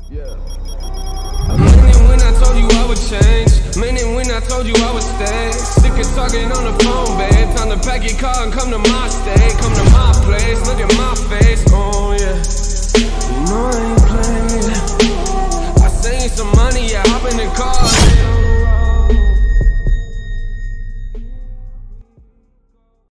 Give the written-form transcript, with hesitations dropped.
Meaning when I told you I would change, meaning when I told you I would stay. Sick of talking on the phone, babe. Time to pack your car and come to my state. Come to my place, look at my face, oh yeah. You know I ain't playing. I send you some money, yeah, hop in the car.